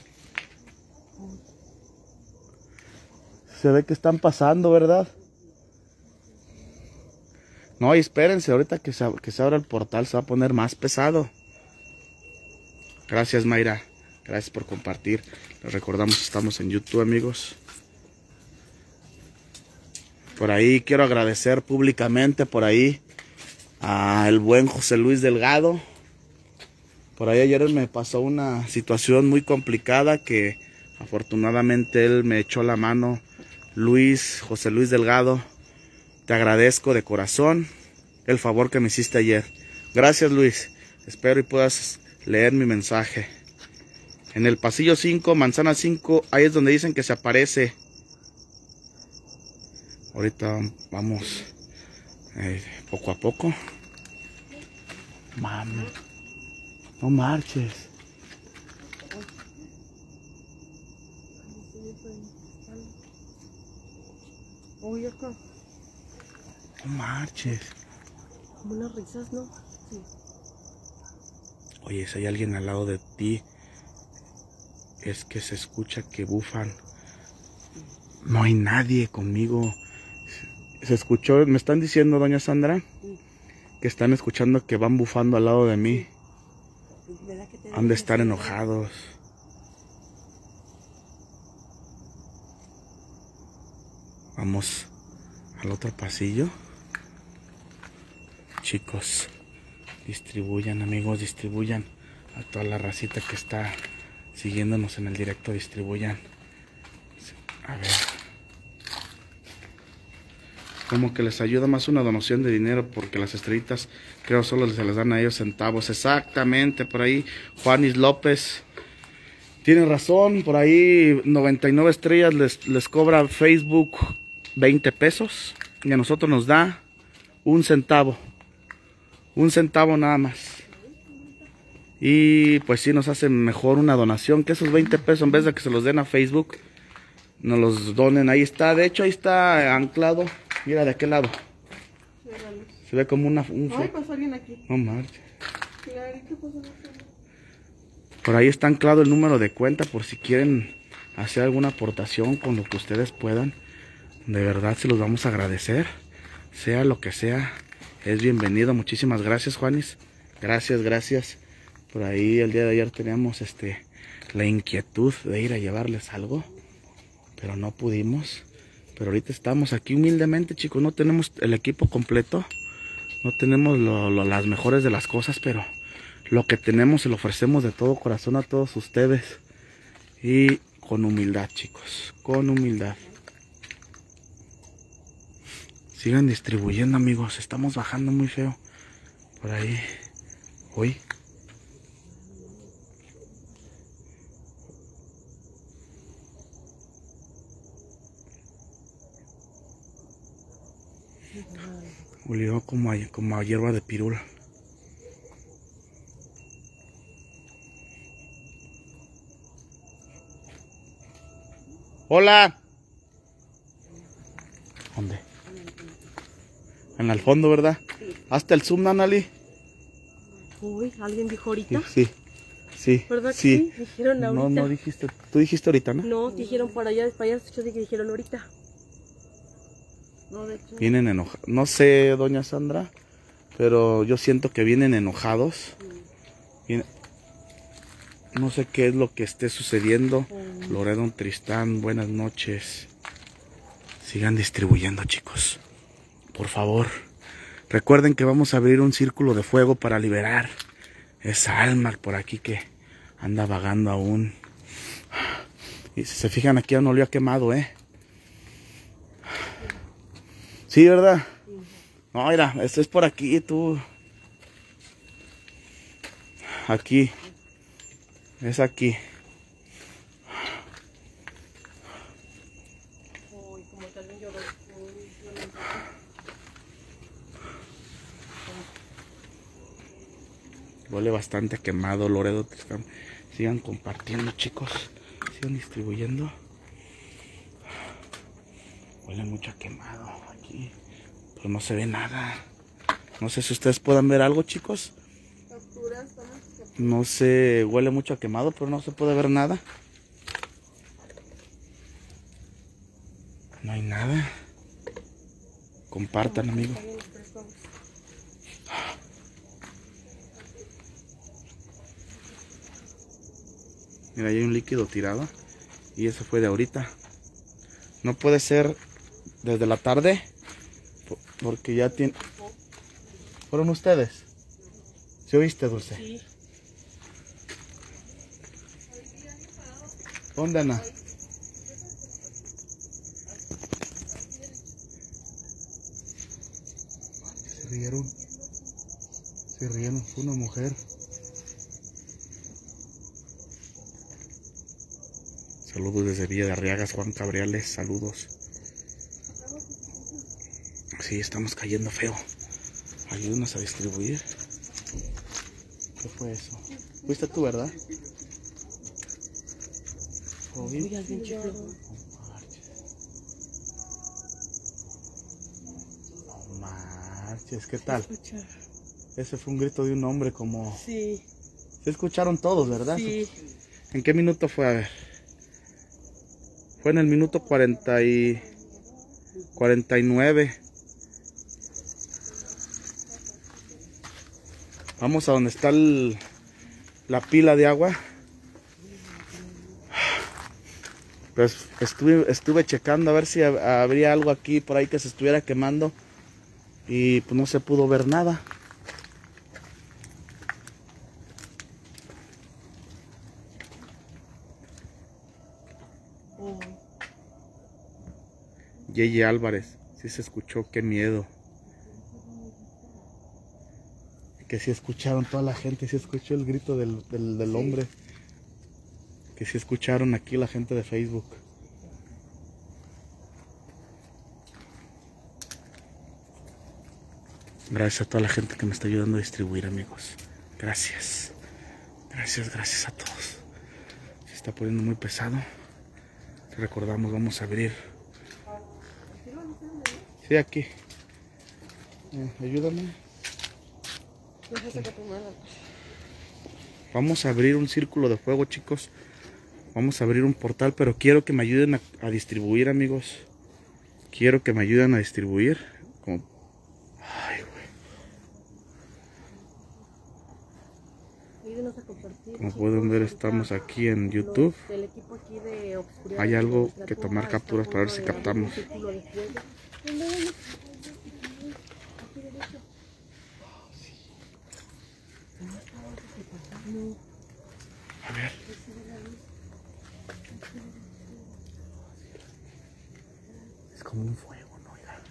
Speaker 1: Se ve que están pasando, ¿verdad? No, y espérense, ahorita que se abra el portal se va a poner más pesado. Gracias, Mayra. Gracias por compartir. Les recordamos que estamos en YouTube, amigos. Por ahí quiero agradecer públicamente por ahí al buen José Luis Delgado. Por ahí ayer me pasó una situación muy complicada que afortunadamente él me echó la mano. José Luis Delgado, te agradezco de corazón el favor que me hiciste ayer. Gracias, Luis. Espero y puedas leer mi mensaje. En el pasillo 5, manzana 5, ahí es donde dicen que se aparece. Ahorita vamos poco a poco. Mami, no marches.
Speaker 2: Oye, acá.
Speaker 1: No marches.
Speaker 2: Como unas risas, ¿no? Sí.
Speaker 1: Oye, si hay alguien al lado de ti, es que se escucha que bufan. No hay nadie conmigo. Se escuchó, me están diciendo, doña Sandra, que están escuchando que van bufando al lado de mí. Han de estar enojados. Vamos al otro pasillo. Chicos, distribuyan, amigos, distribuyan. A toda la racita que está siguiéndonos en el directo, distribuyan. A ver. como que les ayuda más una donación de dinero, porque las estrellitas creo solo se les dan a ellos centavos. Exactamente, por ahí Juanis López tiene razón, por ahí 99 estrellas les cobra Facebook 20 pesos y a nosotros nos da un centavo nada más. Y pues sí nos hace mejor una donación, que esos 20 pesos en vez de que se los den a Facebook, nos los donen. Ahí está, de hecho ahí está anclado. Mira de aquel lado. Se ve como
Speaker 2: Ay, pasó alguien aquí.
Speaker 1: No marches.
Speaker 2: Mira, ¿qué pasó?
Speaker 1: Por ahí está anclado el número de cuenta por si quieren hacer alguna aportación con lo que ustedes puedan. De verdad se los vamos a agradecer. Sea lo que sea, es bienvenido. Muchísimas gracias, Juanis. Gracias. Por ahí el día de ayer teníamos la inquietud de ir a llevarles algo, pero no pudimos. Pero ahorita estamos aquí humildemente, chicos. No tenemos el equipo completo, no tenemos las mejores de las cosas, pero lo que tenemos se lo ofrecemos de todo corazón a todos ustedes. Y con humildad, chicos, con humildad. Sigan distribuyendo, amigos. Estamos bajando muy feo. Por ahí. Hoy. Olió como a hierba de pirul. Hola. ¿Dónde? En el fondo, ¿verdad? Sí. Hasta el zoom, Nanali.
Speaker 2: Uy, ¿alguien dijo ahorita?
Speaker 1: Sí.
Speaker 2: ¿Verdad que
Speaker 1: sí?
Speaker 2: Dijeron ahorita.
Speaker 1: No dijiste. Tú dijiste ahorita, ¿no?
Speaker 2: No, dijeron por allá, yo dije que dijeron ahorita. No, de hecho.
Speaker 1: Vienen enojados. No sé, doña Sandra, pero yo siento que vienen enojados. No sé qué es lo que esté sucediendo. Loredo Tristán, buenas noches. Sigan distribuyendo, chicos. Por favor. Recuerden que vamos a abrir un círculo de fuego para liberar esa alma por aquí que anda vagando aún. Y si se fijan, aquí aún no olía quemado, Sí, ¿verdad? No, mira, esto es por aquí, tú. Aquí. Es aquí. Huele bastante quemado, Loredo. Sigan compartiendo, chicos. Sigan distribuyendo. Huele mucho a quemado aquí. Pero no se ve nada. No sé si ustedes puedan ver algo, chicos. No sé, huele mucho a quemado, pero no se puede ver nada. No hay nada. Compartan, amigos. Mira, ahí hay un líquido tirado. Y eso fue de ahorita. No puede ser desde la tarde. Porque ya tiene... ¿Fueron ustedes? ¿Sí oíste, Dulce?
Speaker 2: Sí.
Speaker 1: ¿Dónde, Ana? Se rieron, fue una mujer. Saludos desde Villa de Arriagas, Juan Cabriales, saludos. Sí, estamos cayendo feo. Ayúdanos a distribuir. ¿Qué fue eso? ¿Fuiste tú, verdad?
Speaker 2: Uy, alguien chifló.
Speaker 1: No marches, ¿qué tal? Ese fue un grito de un hombre como...
Speaker 2: Sí.
Speaker 1: Se escucharon todos, ¿verdad?
Speaker 2: Sí.
Speaker 1: ¿En qué minuto fue? A ver. Fue en el minuto 49. Vamos a donde está la pila de agua. Pues estuve checando a ver si habría algo aquí por ahí que se estuviera quemando. Y pues no se pudo ver nada. Yeye Álvarez. Sí se escuchó, qué miedo. Que sí escucharon toda la gente, sí escuchó el grito del hombre. Que sí escucharon aquí la gente de Facebook. Gracias a toda la gente que me está ayudando a distribuir, amigos. Gracias. Gracias a todos. Se está poniendo muy pesado. Recordamos, vamos a abrir. Sí, aquí. Ayúdame. Vamos a abrir un círculo de fuego, chicos. Vamos a abrir un portal, pero quiero que me ayuden a distribuir, amigos. Quiero que me ayuden a distribuir. Ay, güey. Como pueden ver, estamos aquí en YouTube. Hay algo que tomar capturas para ver si captamos. A ver. Es como un fuego, ¿no? Oiga.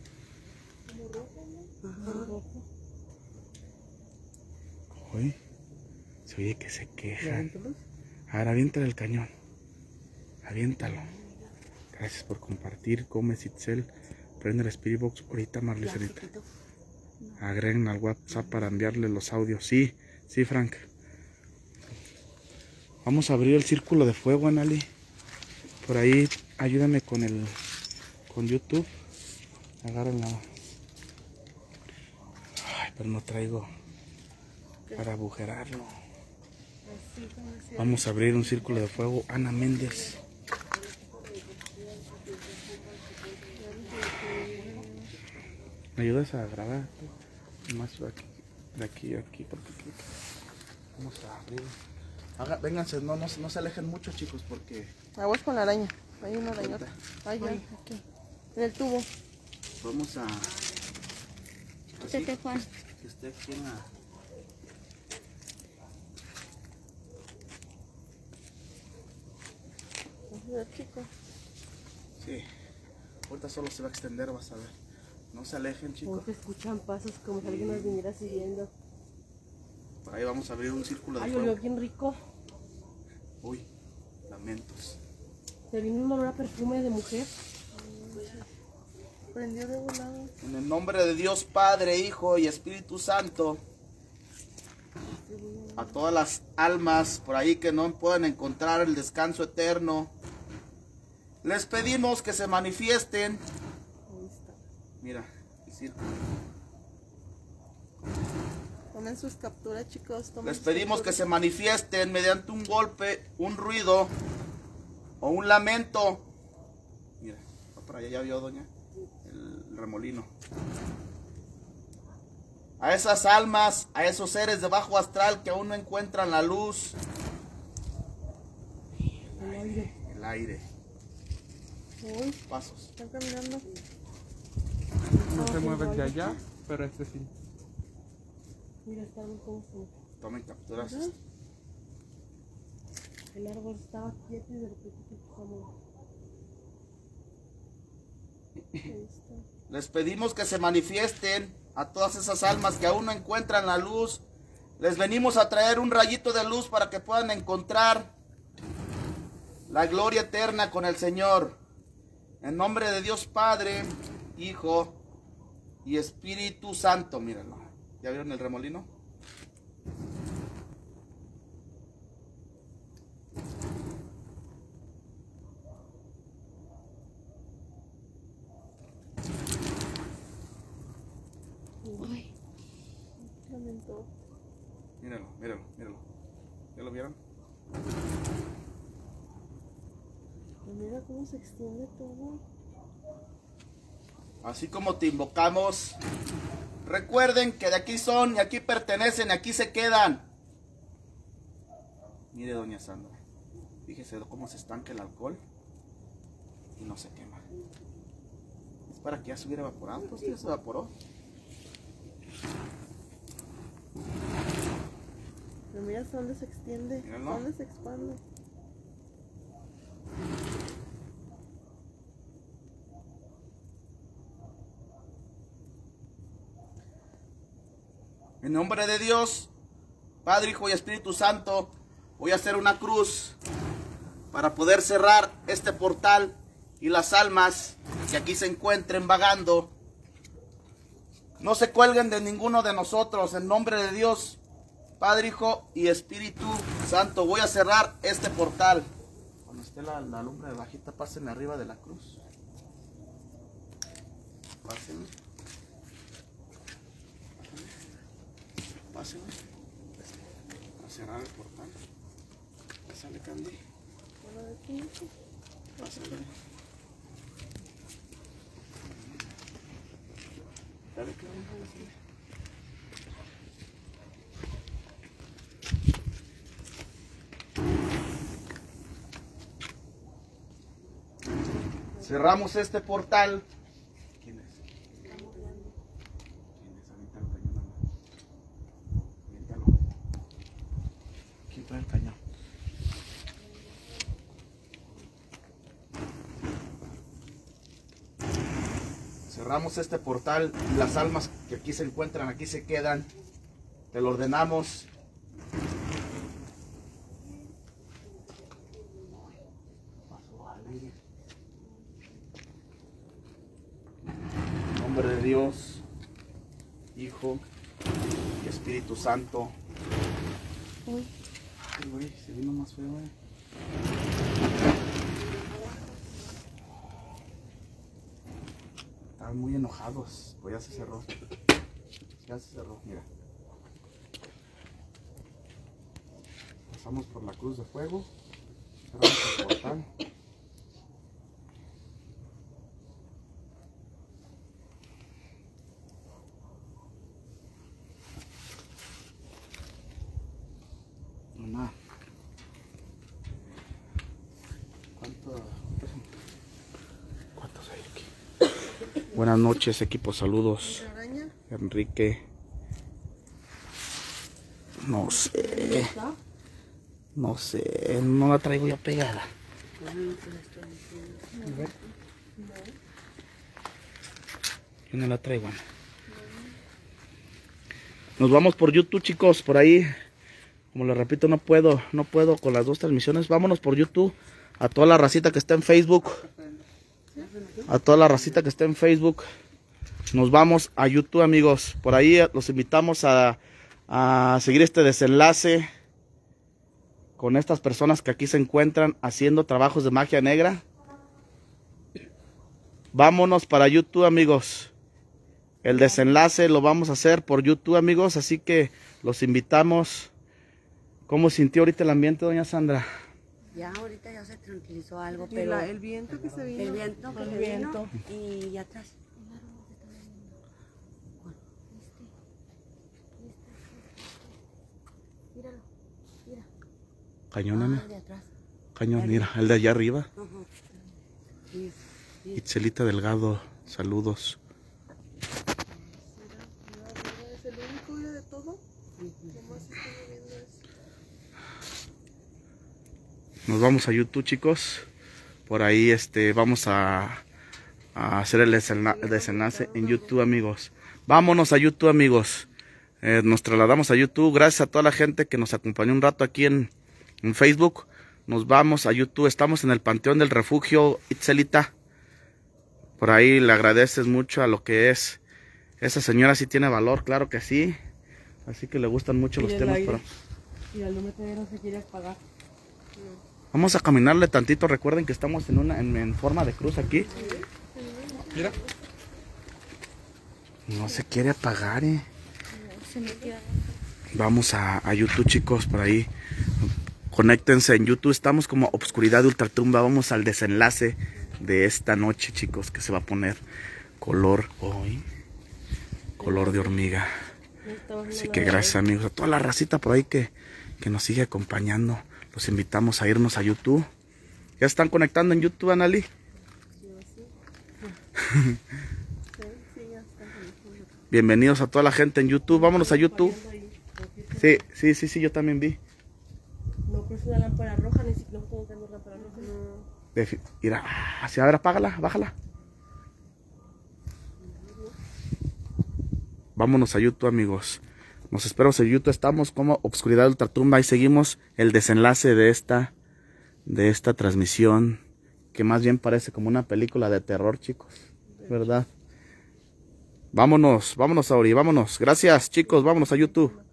Speaker 1: Oye, se oye que se quejan. Ahora aviéntale el cañón. Aviéntalo. Gracias por compartir. Come Itzel. Prende el Spirit Box ahorita, Marlicenita. Agreguen al WhatsApp para enviarle los audios. Sí, Frank. Vamos a abrir el círculo de fuego, Anali. Por ahí, ayúdame con YouTube. Agárrenla. Ay, pero no traigo para agujerarlo. Vamos a abrir un círculo de fuego. Ana Méndez. ¿Me ayudas a grabar? Más de aquí, porque aquí. Vamos a abrir. Vénganse, no se alejen mucho, chicos, porque...
Speaker 2: Aguas con la araña. Hay una arañota. Ay, ya, aquí. En el tubo.
Speaker 1: Vamos a...
Speaker 3: ¿Qué te fue?
Speaker 1: Que esté aquí en la...
Speaker 2: Chico.
Speaker 1: Sí. Ahorita solo se va a extender, vas a ver. No se alejen, chicos.
Speaker 2: Se escuchan pasos como si alguien nos viniera siguiendo.
Speaker 1: Por ahí vamos a abrir un círculo de
Speaker 2: Ay,
Speaker 1: fuego.
Speaker 2: olió bien rico.
Speaker 1: Uy, lamentos.
Speaker 2: Se vino un olor a perfume de mujer. Prendió de volado.
Speaker 1: En el nombre de Dios Padre, Hijo y Espíritu Santo, a todas las almas por ahí que no puedan encontrar el descanso eterno, les pedimos que se manifiesten. Mira, el círculo.
Speaker 2: Tomen sus capturas, chicos.
Speaker 1: Les pedimos que se manifiesten mediante un golpe, un ruido o un lamento. Mira, va para allá, ya vio, doña, el remolino. A esas almas, a esos seres de bajo astral que aún no encuentran la luz. El aire.
Speaker 2: Uy,
Speaker 1: Pasos.
Speaker 2: están caminando.
Speaker 4: No se mueve de allá, pero este sí.
Speaker 2: Mira, están como se...
Speaker 1: Tomen capturas.
Speaker 2: El árbol estaba quieto y de repente se empezó a mover. Ahí está.
Speaker 1: Les pedimos que se manifiesten a todas esas almas que aún no encuentran la luz. Les venimos a traer un rayito de luz para que puedan encontrar la gloria eterna con el Señor. En nombre de Dios Padre, Hijo y Espíritu Santo. Mírenlo. ¿Ya vieron el remolino?
Speaker 2: Uy, lamentó.
Speaker 1: Mírenlo. ¿Ya lo vieron?
Speaker 2: Mira cómo se extiende todo.
Speaker 1: Así como te invocamos, recuerden que de aquí son y aquí pertenecen y aquí se quedan. Mire, doña Sandra, fíjese cómo se estanca el alcohol y no se quema. Es para que ya se hubiera evaporado, pues ya se evaporó.
Speaker 2: Pero mira hasta dónde se extiende,
Speaker 1: Míralo.
Speaker 2: dónde se expande.
Speaker 1: En nombre de Dios, Padre, Hijo y Espíritu Santo, voy a hacer una cruz para poder cerrar este portal y las almas que aquí se encuentren vagando no se cuelguen de ninguno de nosotros. En nombre de Dios, Padre, Hijo y Espíritu Santo, voy a cerrar este portal. Cuando esté la lumbre bajita, pásenme arriba de la cruz. Pásenme. Pásenme. A cerrar el portal. Pásale, Candy. Pásale. Dale, Candy. Cerramos este portal. ¿Quién es? ¿Quién es? Avienta el cañón. Aviéntalo. ¿Quién trae el cañón? Cerramos este portal y las almas que aquí se encuentran, aquí se quedan. Te lo ordenamos. En nombre de Dios, Hijo y Espíritu Santo. Ay, güey, se vino más feo, güey. Estaban muy enojados, pues ya se cerró. Ya se cerró, mira. Pasamos por la cruz de fuego. Cerramos el portal. Mamá. ¿Cuántos hay aquí? Buenas noches, equipo, saludos. Enrique. No sé. No sé, no la traigo ya pegada. Yo no la traigo. Nos vamos por YouTube, chicos, por ahí. Como les repito, no puedo con las dos transmisiones. Vámonos por YouTube. A toda la racita que está en Facebook. A toda la racita que está en Facebook. Nos vamos a YouTube, amigos. Por ahí los invitamos a seguir este desenlace con estas personas que aquí se encuentran haciendo trabajos de magia negra. Vámonos para YouTube, amigos. El desenlace lo vamos a hacer por YouTube, amigos. Así que los invitamos. ¿Cómo sintió ahorita el ambiente, doña Sandra?
Speaker 3: Ya ahorita ya se tranquilizó algo, pero
Speaker 2: el viento que se vino.
Speaker 3: el viento que se vino y atrás.
Speaker 2: Míralo, mira.
Speaker 1: Cañón, Ana.
Speaker 3: De atrás.
Speaker 1: Cañón, mira, el de allá arriba.
Speaker 3: Sí, sí.
Speaker 1: Itzelita Delgado, saludos.
Speaker 2: ¿Es el único día de todo? Nomás estoy viendo eso.
Speaker 1: Nos vamos a YouTube, chicos. Por ahí vamos a hacer el desenlace en YouTube, amigos. Vámonos a YouTube, amigos. Nos trasladamos a YouTube. Gracias a toda la gente que nos acompañó un rato aquí en Facebook. Nos vamos a YouTube. Estamos en el Panteón del Refugio, Itzelita. Por ahí le agradeces mucho a lo que es. Esa señora sí tiene valor, claro que sí. Así que le gustan mucho los temas. Pero...
Speaker 2: Y la luna todavía no se quiere apagar.
Speaker 1: Vamos a caminarle tantito. Recuerden que estamos en forma de cruz aquí. Mira. No se quiere apagar, Vamos a YouTube, chicos, por ahí. Conéctense en YouTube. Estamos como Obscuridad de Ultratumba. Vamos al desenlace de esta noche, chicos, que se va a poner color hoy. Color de hormiga. Así que gracias, amigos, a toda la racita por ahí que nos sigue acompañando. Los invitamos a irnos a YouTube. ¿Ya están conectando en YouTube, Anali? Bienvenidos a toda la gente en YouTube. Vámonos a YouTube. Sí, yo también vi.
Speaker 2: No, pero es una lámpara roja, ni siquiera no tengo lámpara roja. No.
Speaker 1: Mira, así, a ver, apágala, bájala. Vámonos a YouTube, amigos. Nos esperamos en YouTube. Estamos como Obscuridad Ultratumba. Ahí seguimos el desenlace de esta transmisión, que más bien parece como una película de terror, chicos, ¿verdad? Vámonos, Auri, vámonos. Gracias, chicos, vámonos a YouTube.